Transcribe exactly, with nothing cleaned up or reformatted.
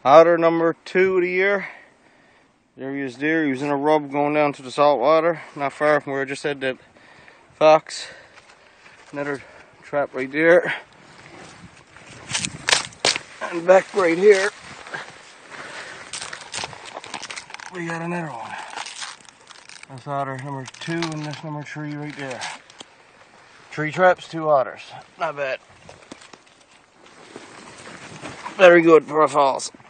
Otter number two of the year. There he is there. He was in a rub going down to the salt water, not far from where I just said that fox. Another trap right there. And back right here, we got another one. That's otter number two and this number three right there. Three traps, two otters. Not bad. Very good for a falls.